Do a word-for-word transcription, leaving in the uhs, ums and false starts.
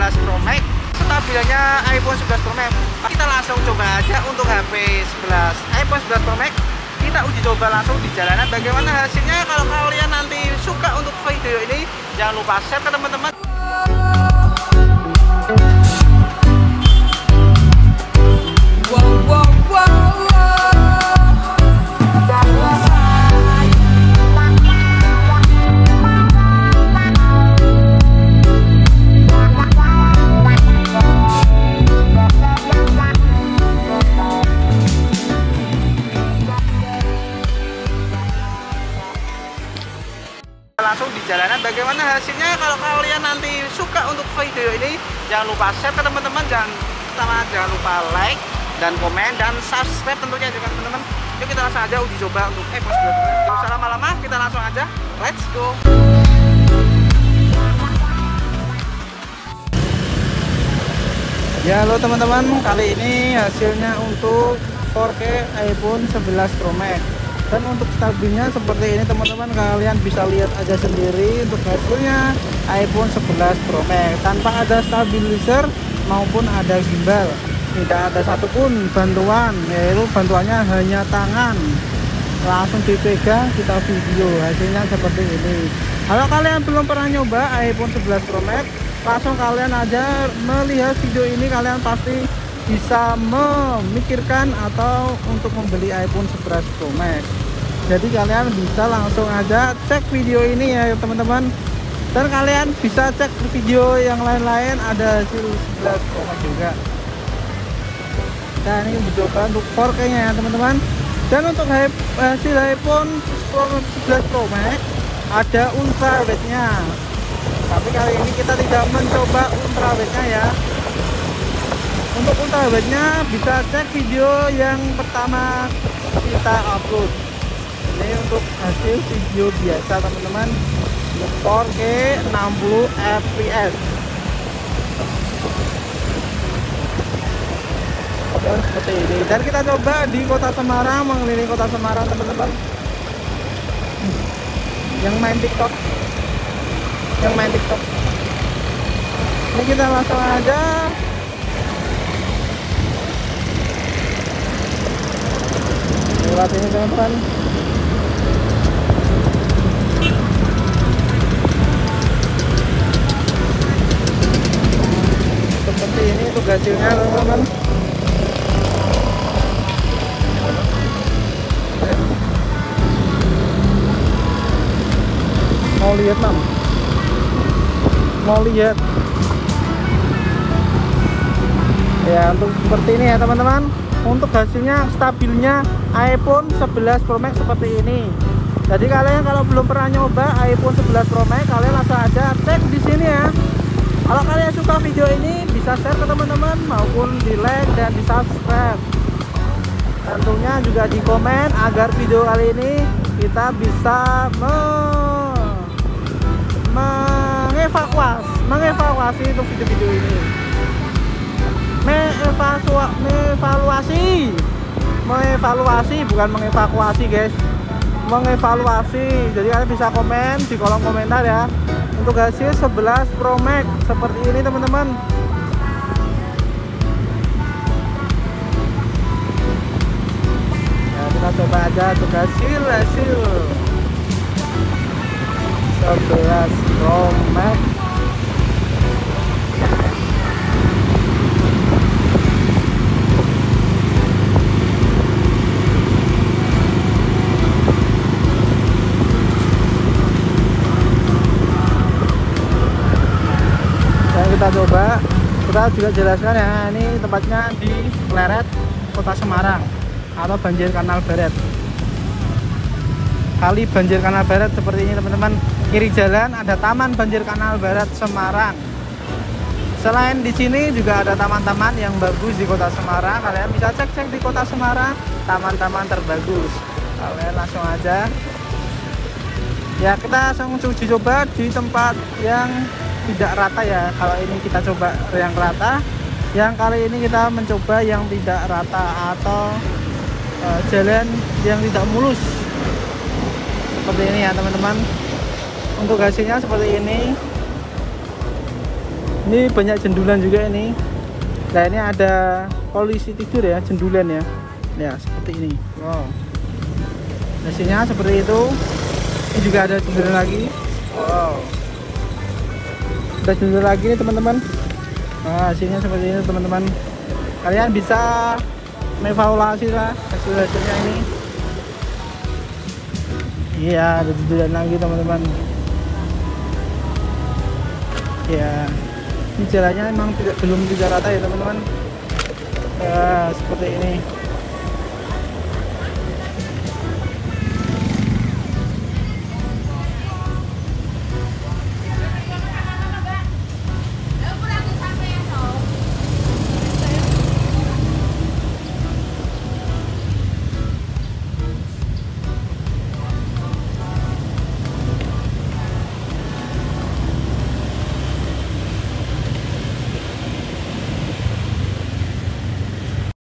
sebelas Pro Max, stabilnya iPhone sebelas Pro Max. Kita langsung coba aja untuk H P sebelas iPhone sebelas Pro Max. Kita uji coba langsung di jalanan bagaimana hasilnya. Kalau kalian nanti suka untuk video ini, jangan lupa share ke teman-teman. Wow, wow, wow. Langsung di jalanan bagaimana hasilnya. Kalau kalian nanti suka untuk video ini, jangan lupa share ke teman-teman, jangan sama jangan lupa like dan komen dan subscribe tentunya juga teman-teman. Yuk kita langsung aja uji coba untuk iPhone sebelas Pro Max. Tidak usah lama-lama, kita langsung aja, let's go. Ya halo teman-teman, kali ini hasilnya untuk four K iPhone sebelas Pro Max. Dan untuk stabilnya seperti ini teman-teman, kalian bisa lihat aja sendiri untuk hasilnya iPhone sebelas Pro Max tanpa ada stabilizer maupun ada gimbal. Tidak ada satupun bantuan, yaitu bantuannya hanya tangan. Langsung dipegang kita video, hasilnya seperti ini. Kalau kalian belum pernah nyoba iPhone sebelas Pro Max, langsung kalian aja melihat video ini, kalian pasti bisa memikirkan atau untuk membeli iPhone sebelas Pro Max. Jadi kalian bisa langsung aja cek video ini ya teman-teman, dan kalian bisa cek video yang lain-lain, ada hasil sebelas Pro Max juga. Dan ini mencoba untuk four K nya ya teman-teman. Dan untuk hasil iPhone sebelas Pro Max ada ultrawide nya, tapi kali ini kita tidak mencoba ultrawide nya ya. Untuk ultrawide-nya bisa cek video yang pertama kita upload. Ini untuk hasil video biasa teman-teman, four K enam puluh F P S. Dan seperti ini. Dan kita coba di Kota Semarang, mengelilingi Kota Semarang teman-teman. Yang main TikTok, yang main TikTok. Ini kita langsung aja. Lewat ini teman-teman. Seperti ini untuk hasilnya teman-teman. Mau lihat mam? Mau lihat? Ya untuk seperti ini ya teman-teman. Untuk hasilnya stabilnya iPhone sebelas Pro Max seperti ini. Jadi kalian kalau belum pernah nyoba iPhone sebelas Pro Max, kalian langsung aja cek di sini ya. Kalau kalian suka video ini, bisa share ke teman-teman maupun di like dan di subscribe. Tentunya juga di komen agar video kali ini kita bisa me mengevakuasi mengevakuasi untuk video-video ini. Mengevaluasi, mengevaluasi, mengevaluasi bukan mengevakuasi guys, mengevaluasi. Jadi kalian bisa komen di kolom komentar ya untuk hasil sebelas Pro Max seperti ini teman-teman. Ya, kita coba aja untuk hasil hasil sebelas Pro Max. Kita coba, kita juga jelaskan ya, ini tempatnya di Pleret, Kota Semarang atau Banjir Kanal Barat. Kali Banjir Kanal Barat seperti ini teman-teman. Kiri jalan ada Taman Banjir Kanal Barat Semarang. Selain di sini juga ada taman-taman yang bagus di Kota Semarang. Kalian bisa cek-cek di Kota Semarang taman-taman terbagus. Kalian langsung aja. Ya kita langsung uji coba di tempat yang tidak rata ya. Kalau ini kita coba yang rata, yang kali ini kita mencoba yang tidak rata atau uh, jalan yang tidak mulus seperti ini ya teman-teman. Untuk hasilnya seperti ini. Ini banyak jendulan juga ini. Nah ini ada polisi tidur ya, jendulan ya. Ya seperti ini. Wow. Hasilnya seperti itu. Ini juga ada jendulan lagi. Wow. Ada jendulan lagi nih teman-teman. Nah hasilnya seperti ini teman-teman. Kalian bisa mengevaluasi lah hasil-hasilnya ini. Iya ada jendulan lagi teman-teman. Ya ini jalannya memang tidak belum tidak rata ya teman-teman. Ya seperti ini.